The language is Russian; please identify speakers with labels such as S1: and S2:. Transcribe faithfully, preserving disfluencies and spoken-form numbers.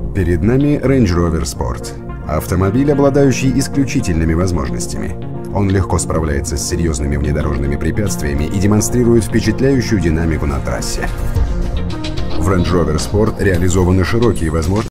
S1: Перед нами Range Rover Sport. Автомобиль, обладающий исключительными возможностями. Он легко справляется с серьезными внедорожными препятствиями и демонстрирует впечатляющую динамику на трассе. В Range Rover Sport реализованы широкие возможности